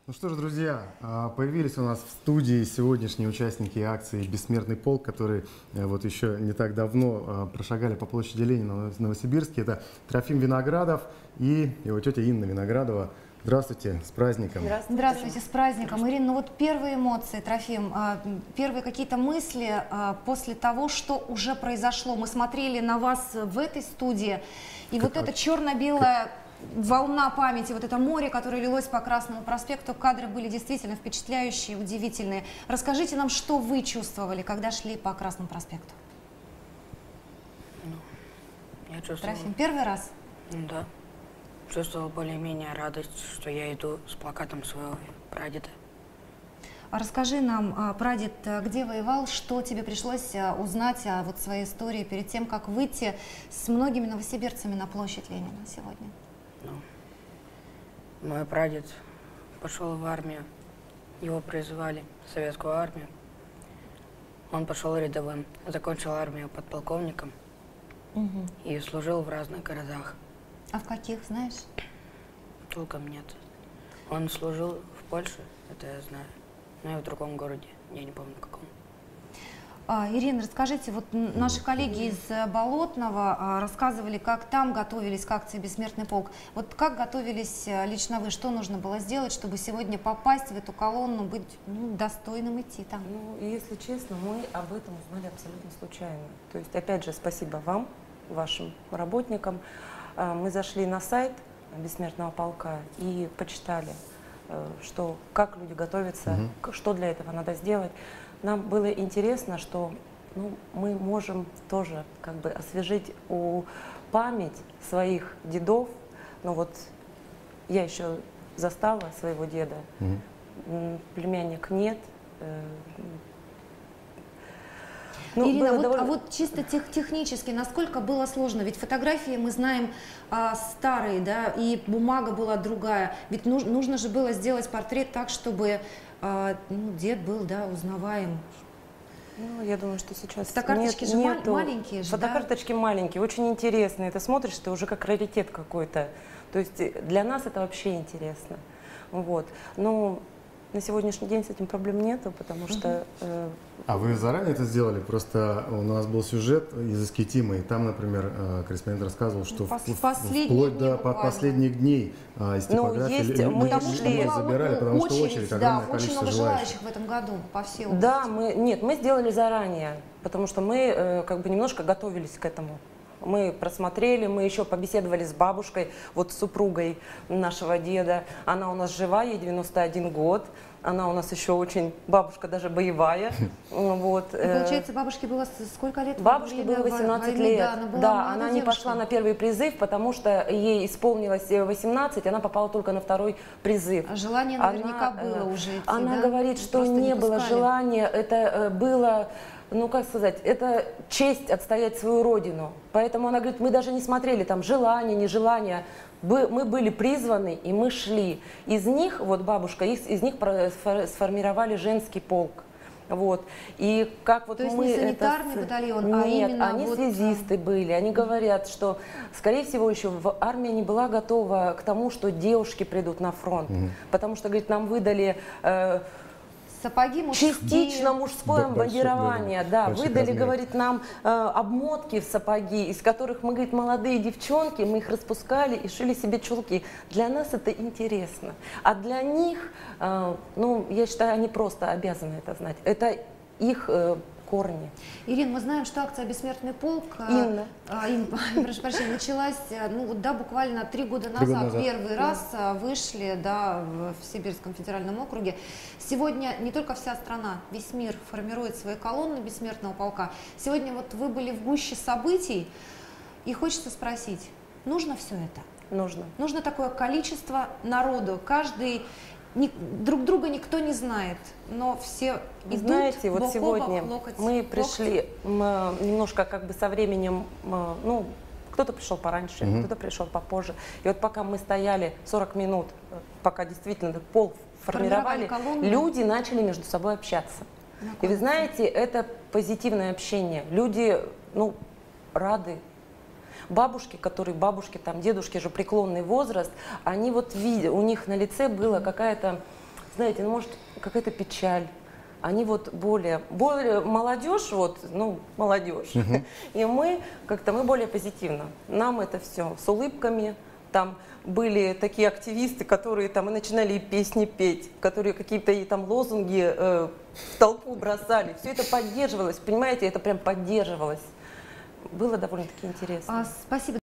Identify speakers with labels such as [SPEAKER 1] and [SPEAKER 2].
[SPEAKER 1] Ну что ж, друзья, появились у нас в студии сегодняшние участники акции «Бессмертный полк», которые вот еще не так давно прошагали по площади Ленина в Новосибирске. Это Трофим Виноградов и его тетя Инна Виноградова. Здравствуйте, с праздником.
[SPEAKER 2] Здравствуйте, с праздником. Ирина, ну вот первые эмоции, Трофим, первые какие-то мысли после того, что уже произошло. Мы смотрели на вас в этой студии, и вот эта черно-белая волна памяти, вот это море, которое лилось по Красному проспекту, кадры были действительно впечатляющие, удивительные. Расскажите нам, что вы чувствовали, когда шли по Красному проспекту?
[SPEAKER 3] Я чувствовал...
[SPEAKER 2] Трофим, первый раз?
[SPEAKER 3] Да. Чувствовал более-менее радость, что я иду с плакатом своего прадеда.
[SPEAKER 2] Расскажи нам, прадед где воевал, что тебе пришлось узнать о вот своей истории перед тем, как выйти с многими новосибирцами на площадь Ленина сегодня?
[SPEAKER 3] Мой прадед пошел в армию, его призывали в советскую армию. Он пошел рядовым, закончил армию подполковником и служил в разных городах.
[SPEAKER 2] А в каких, знаешь?
[SPEAKER 3] Толком нет. Он служил в Польше, это я знаю, но и в другом городе, я не помню в каком.
[SPEAKER 2] Ирина, расскажите, вот наши коллеги из Болотного рассказывали, как там готовились к акции «Бессмертный полк». Вот как готовились лично вы, что нужно было сделать, чтобы сегодня попасть в эту колонну, быть достойным идти там?
[SPEAKER 4] Ну, если честно, мы об этом узнали абсолютно случайно. То есть, опять же, спасибо вам, вашим работникам. Мы зашли на сайт «Бессмертного полка» и почитали, как люди готовятся, что для этого надо сделать. Нам было интересно, что мы можем тоже как бы освежить память своих дедов. Ну вот я еще застала своего деда, племянник нет.
[SPEAKER 2] Ирина, а вот чисто технически, насколько было сложно? Ведь фотографии, мы знаем, старые, да, и бумага была другая. Ведь нужно же было сделать портрет так, чтобы дед был, да, узнаваем.
[SPEAKER 4] Ну, я думаю, что сейчас
[SPEAKER 2] фотокарточки же маленькие.
[SPEAKER 4] Фотокарточки маленькие, очень интересные. Ты смотришь, ты уже как раритет какой-то. То есть для нас это вообще интересно. Вот. Но на сегодняшний день с этим проблем нету, потому что...
[SPEAKER 1] А вы заранее это сделали? Просто у нас был сюжет из Искитима, и там, например, корреспондент рассказывал, что вплоть до последних дней из типографии мы забирали, потому что очередь, огромное количество
[SPEAKER 2] очень много желающих в этом году по всей области.
[SPEAKER 4] Да, мы сделали заранее, потому что мы как бы немножко готовились к этому. Мы просмотрели, мы еще побеседовали с бабушкой, вот с супругой нашего деда. Она у нас жива, ей 91 год. Она у нас еще очень, бабушка даже боевая. Вот.
[SPEAKER 2] Получается, бабушке было сколько лет?
[SPEAKER 4] Бабушке было 18 лет. Да, она не пошла на первый призыв, потому что ей исполнилось 18, она попала только на второй призыв.
[SPEAKER 2] А желание наверняка было уже идти,
[SPEAKER 4] Она говорит, что не было желания, это было... Ну, как сказать, это честь отстоять свою родину. Поэтому она говорит, мы даже не смотрели там желание, нежелание. Мы были призваны, и мы шли. Из них, вот бабушка, из них сформировали женский полк. Вот. И как вот
[SPEAKER 2] то есть не санитарный батальон, а
[SPEAKER 4] нет,
[SPEAKER 2] именно
[SPEAKER 4] они связисты были. Они говорят, что, скорее всего, еще армия не была готова к тому, что девушки придут на фронт. Потому что, говорит, нам выдали...
[SPEAKER 2] Сапоги мужские.
[SPEAKER 4] Частично мужское бандирование, да. Выдали, говорит, нам обмотки в сапоги, из которых мы, говорит, молодые девчонки, мы их распускали и шили себе чулки. Для нас это интересно. А для них, ну, я считаю, они просто обязаны это знать. Это их корни.
[SPEAKER 2] Ирина, мы знаем, что акция «Бессмертный полк» прошу прощения, началась, ну да, буквально 3 года назад. Первый раз вышли, да, в Сибирском федеральном округе. Сегодня не только вся страна, весь мир формирует свои колонны «Бессмертного полка». Сегодня вот вы были в гуще событий, и хочется спросить, нужно все это?
[SPEAKER 4] Нужно.
[SPEAKER 2] Нужно такое количество народу, каждый... Друг друга никто не знает, но все идут.
[SPEAKER 4] Знаете, вот
[SPEAKER 2] бок
[SPEAKER 4] сегодня
[SPEAKER 2] о бок, локоть
[SPEAKER 4] мы пришли немножко как бы со временем, ну, кто-то пришел пораньше, кто-то пришел попозже. И вот пока мы стояли 40 минут, пока действительно этот полк формировали, люди начали между собой общаться. И вы знаете, это позитивное общение. Люди, ну, рады. Бабушки, там, дедушки же преклонный возраст, они вот видят, у них на лице была какая-то знаете, ну, может, какая-то печаль. Они вот более молодежь, вот, ну, молодежь. И мы как-то, мы более позитивно. Нам это все с улыбками. Там были такие активисты, которые там и начинали и песни петь, которые какие-то и там лозунги в толпу бросали. Все это поддерживалось, понимаете, это прям поддерживалось. Было довольно-таки интересно.
[SPEAKER 2] Спасибо.